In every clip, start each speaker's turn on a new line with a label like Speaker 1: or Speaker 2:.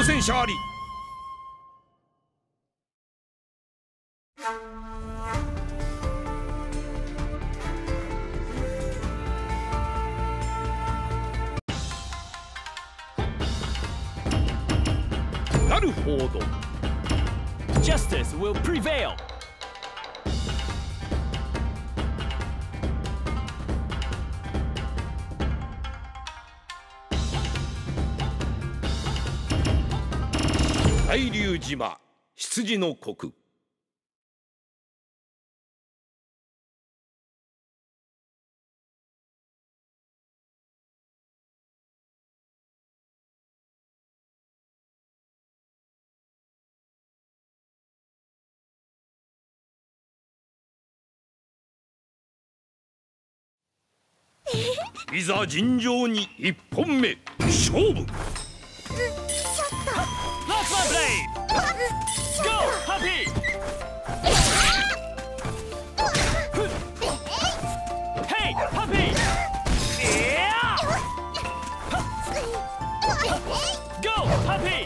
Speaker 1: 戦者あり。なるほど。
Speaker 2: Justice will prevail.
Speaker 1: 大龍島羊の国。いざ尋常に一本目勝負。
Speaker 2: Lost my blade. Go, Happy. Hey, Happy. Yeah. Go, Happy.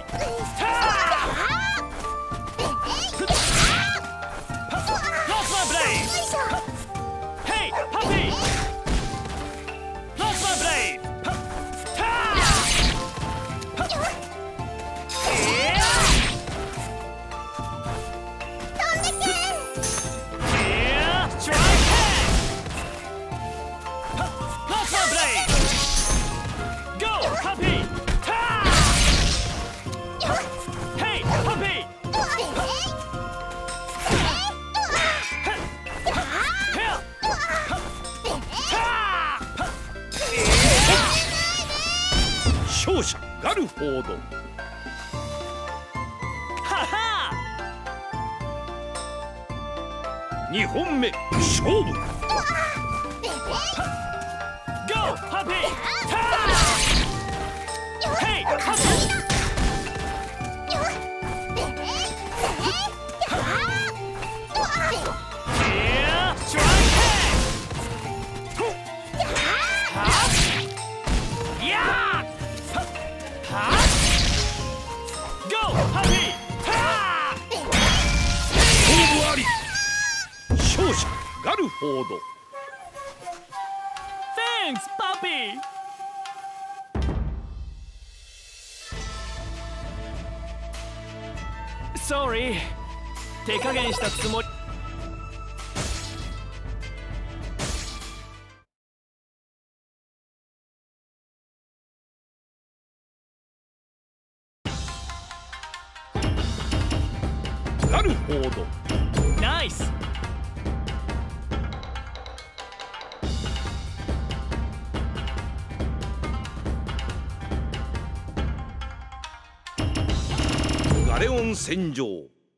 Speaker 2: Lost my blade. Hey, Happy. Lost my blade.
Speaker 1: 勝者ガルフォード。
Speaker 2: はは。
Speaker 1: 2本目勝負。
Speaker 2: Go, Happy. Hey, Happy. Yeah, try head. Yeah. Go, Happy.
Speaker 1: 勝負あり。勝者ガルフォード。
Speaker 2: Thanks, puppy. Sorry. 手加減したつもり。
Speaker 1: ガルフォード。
Speaker 2: ナイス。
Speaker 1: ガレオン戦場。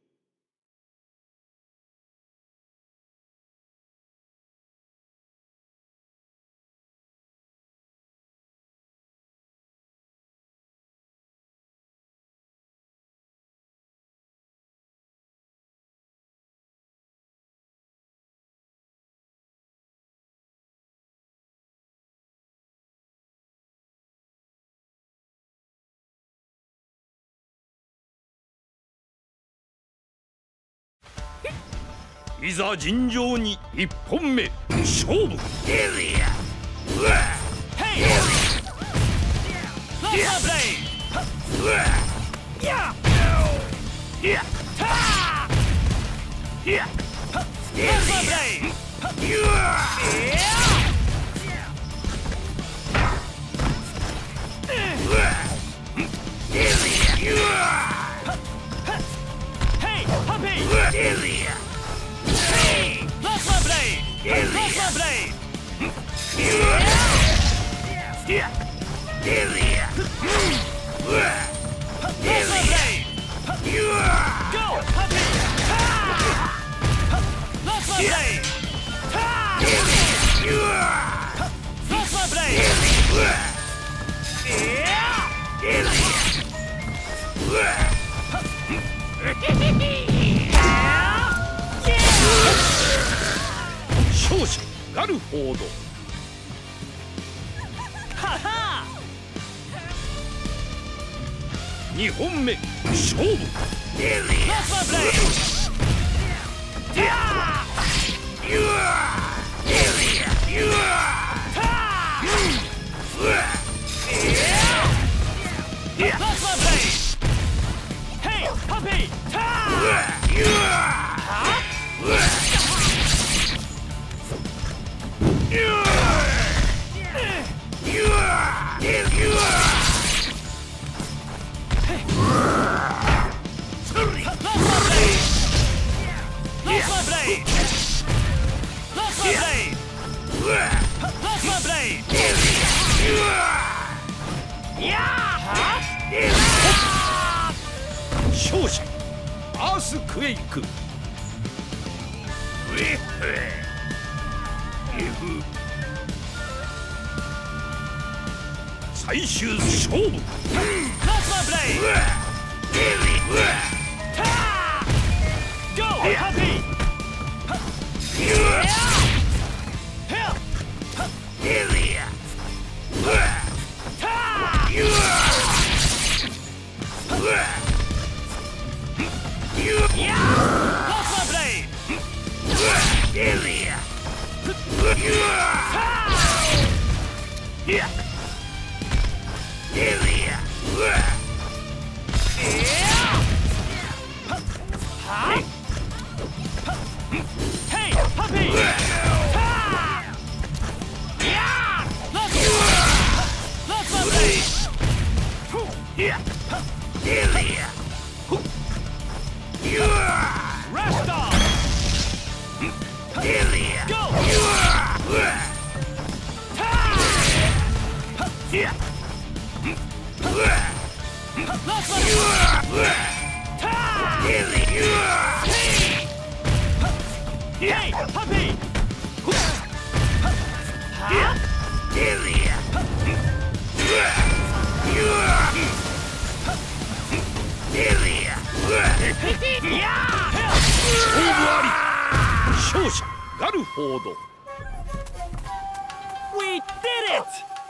Speaker 1: いざ尋常に1本目勝負。
Speaker 2: Hey! Lost my blade! Yeah! Lost my blade! Hey, Happy! Lost my blade! Lost my blade! Lost my blade! Go, Happy! Lost my blade! Lost my blade!
Speaker 1: 勝者ガルフォード。
Speaker 2: はは。
Speaker 1: 2本目勝負。勝者アースクエイク。最終勝負。勝者ガルフォード。
Speaker 2: We did it!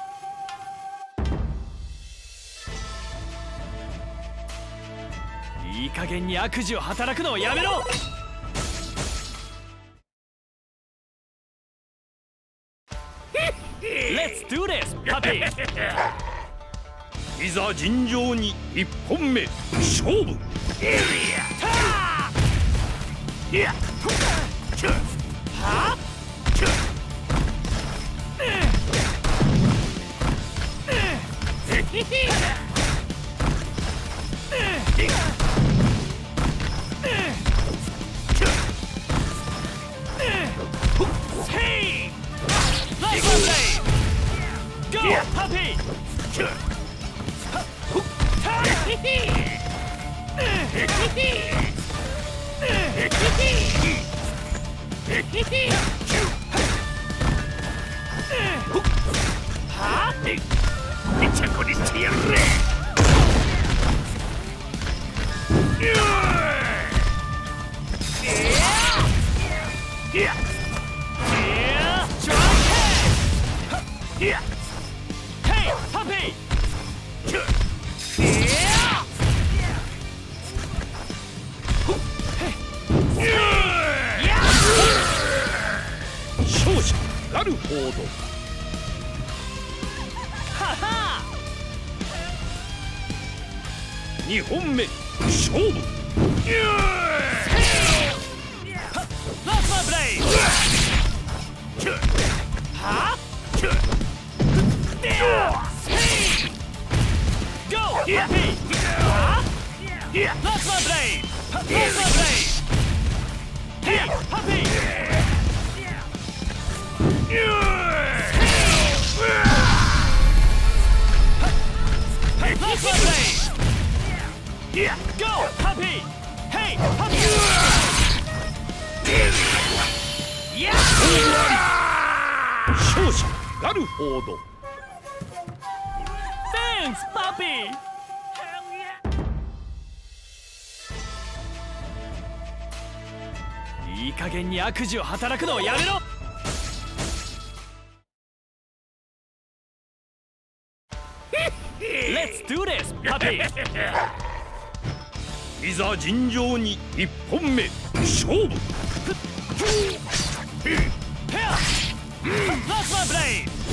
Speaker 2: いい加減に悪事を働くのをやめろ。Let's do this, puppy!
Speaker 1: いざ尋常に1本目勝負。勝者ガルフォード。2本目勝負。勝者ガルフォード。
Speaker 2: Thanks, puppy! いい加減に悪事を働くのをやめろ。Let's do this, ハッピー。
Speaker 1: いざ尋常に1本目勝負。
Speaker 2: ラスマブレイド。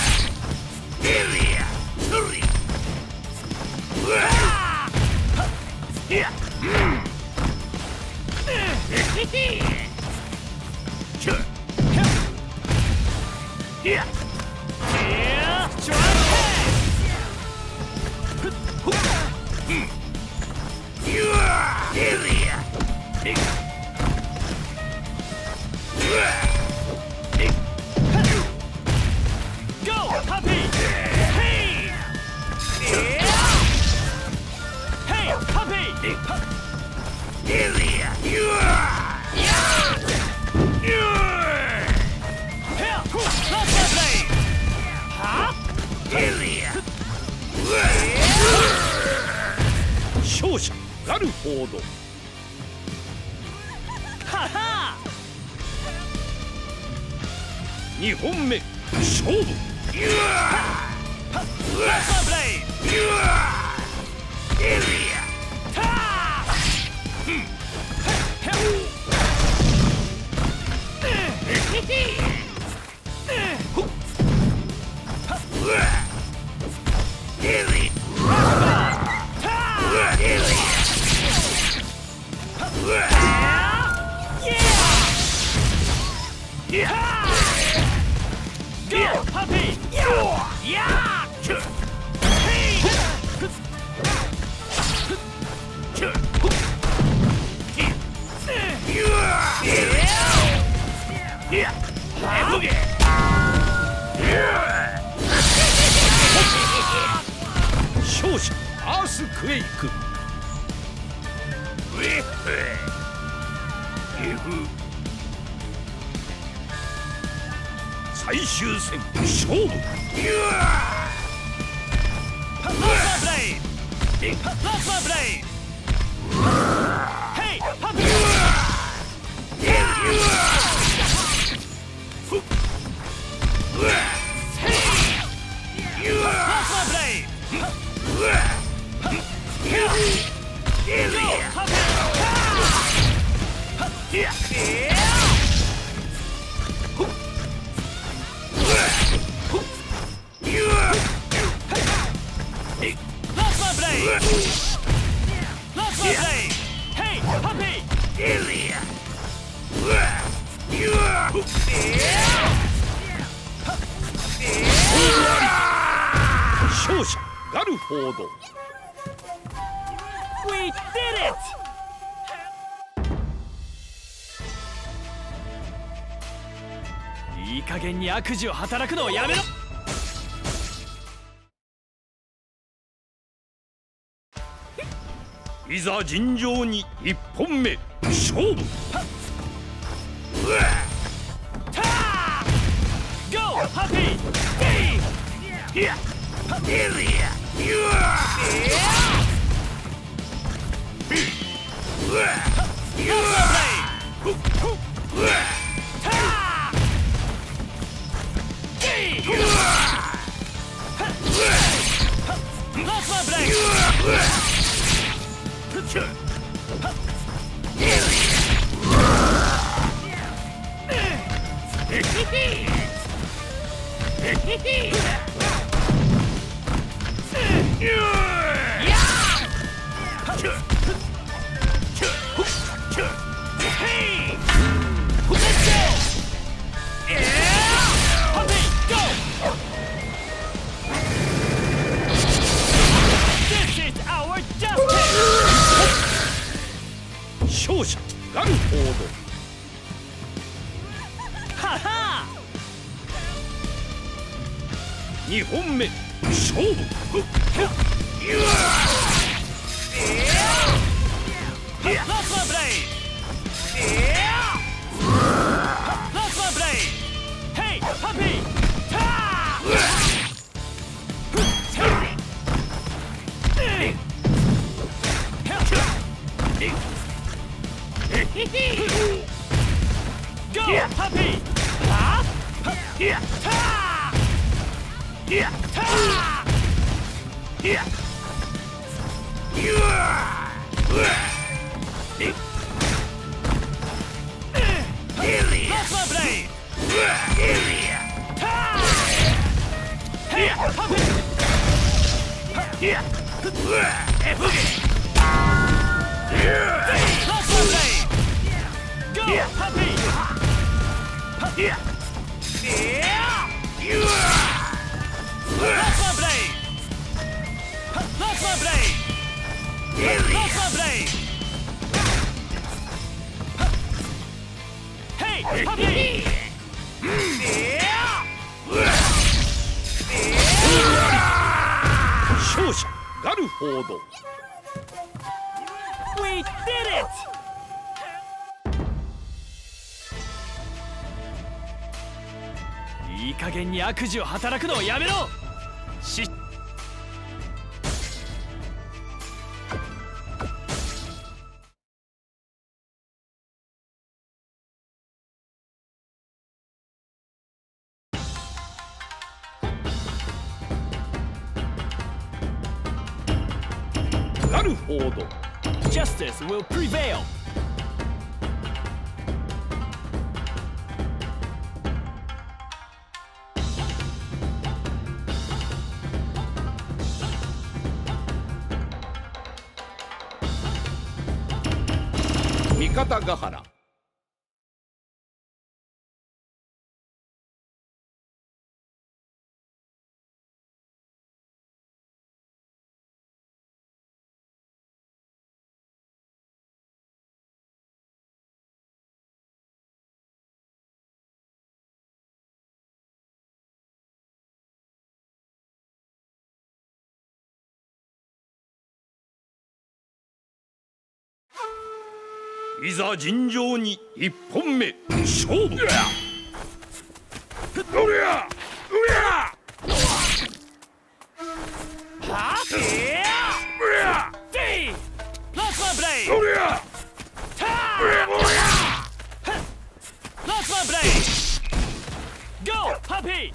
Speaker 1: 勝者ガルフォード。2本目勝負。勝者アースクエイク。最終戦勝負。勝者ガルフォード。
Speaker 2: We did it! いい加減に悪事を働くのをやめろ。
Speaker 1: いざ尋常に1本目勝負。
Speaker 2: Go! Happy!
Speaker 1: 勝者ガルフォード。
Speaker 2: はは
Speaker 1: 2本目勝負。
Speaker 2: Go, puppy! Ha!
Speaker 1: Yeah.
Speaker 2: Ta!
Speaker 1: Yeah.
Speaker 2: Ta!
Speaker 1: Yeah.
Speaker 2: Plasma blade. Hey, pop it. Plasma blade. Go, puppy. Plasma blade. Plasma blade. Plasma blade. Hey, puppy.
Speaker 1: 勝者ガルフォード。
Speaker 2: We did it! いい加減に悪事を働くのをやめろ。
Speaker 1: ガルフォード。
Speaker 2: Justice will prevail.
Speaker 1: 味方ヶ原。いざ尋常に1本目勝負。
Speaker 2: Go, puppy!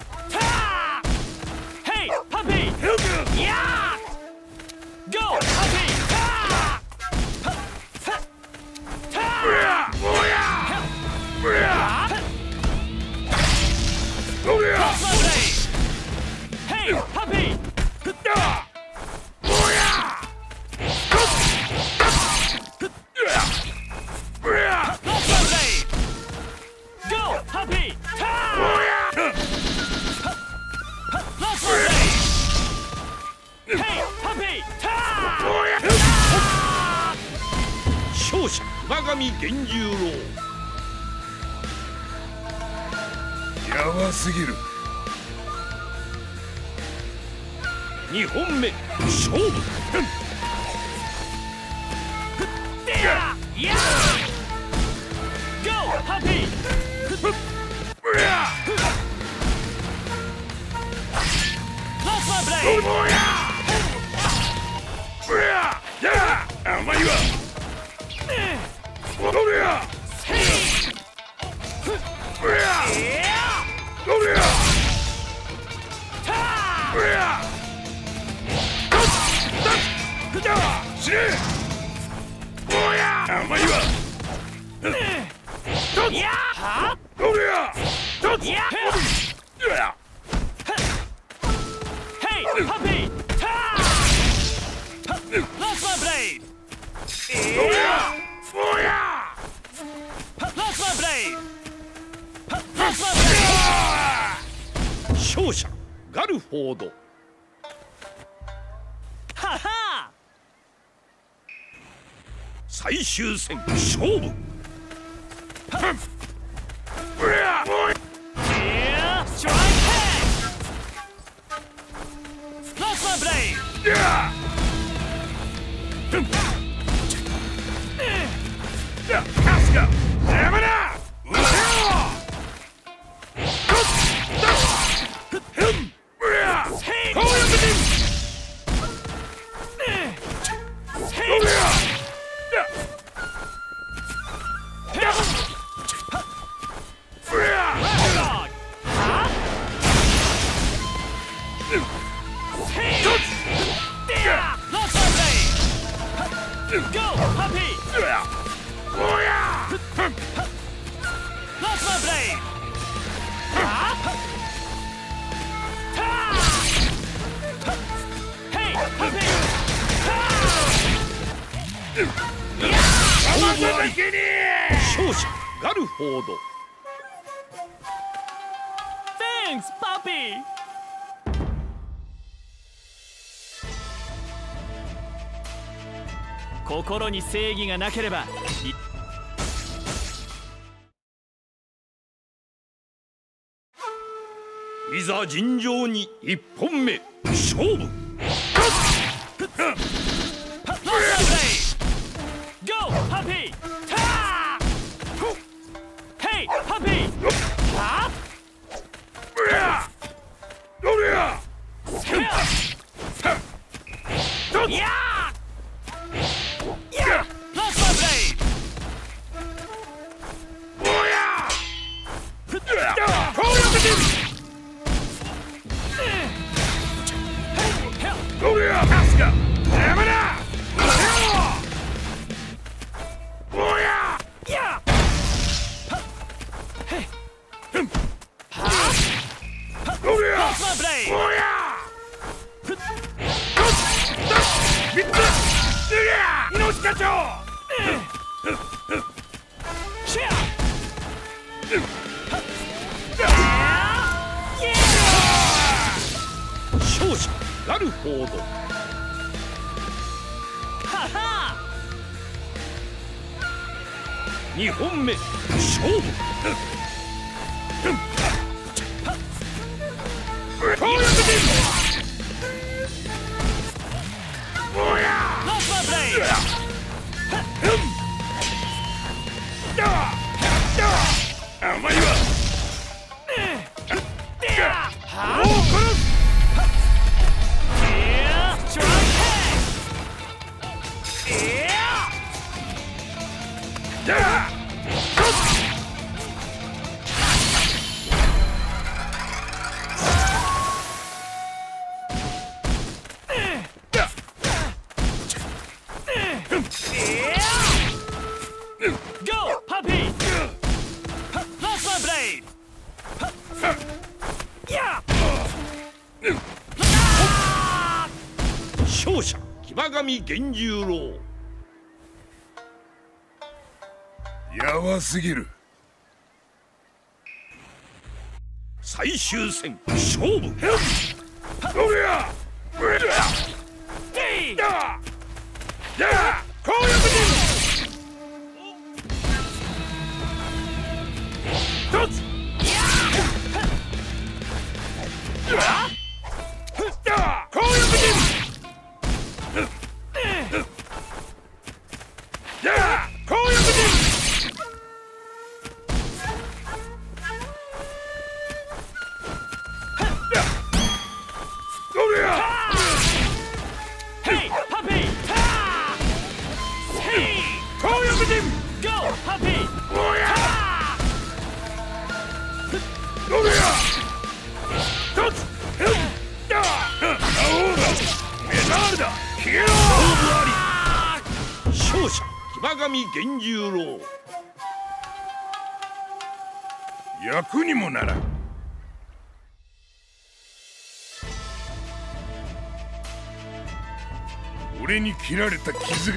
Speaker 2: Hey, puppy! Yeah! Go, puppy! Hey, puppy! Go, puppy! Hey, puppy!
Speaker 1: 勝者馬上源十郎。やばすぎる。2本目勝負。
Speaker 2: Go, puppy! Plasma blade!
Speaker 1: 甘いわ。
Speaker 2: Hey, puppy! Plasma blade! Plasma blade! Plasma blade!
Speaker 1: 勝者ガルフォード。
Speaker 2: はは！
Speaker 1: 最終戦勝負。
Speaker 2: Strike head! Plasma blade! Go, Happy!
Speaker 1: おや
Speaker 2: Plasma Blade! Hey, Happy!
Speaker 1: 勝者ガルフォード。
Speaker 2: Thanks, Puppy! 心に正義がなければ
Speaker 1: いざ尋常に1本目勝負。
Speaker 2: Go, Happy! Hey, Happy! Yeah! Plasma Blade!
Speaker 1: 勝者ガルフォード。2本目勝負。
Speaker 2: Go, Puppy! Plasma Blade! Yeah!
Speaker 1: 勝者騎馬神源十郎。
Speaker 3: やばすぎる。
Speaker 1: 最終戦勝負。
Speaker 2: Hey, Puppy! Hey! Go, Puppy!
Speaker 1: Yeah! 勝者騎馬神源十郎。
Speaker 3: 役にもならん。俺に切られた傷。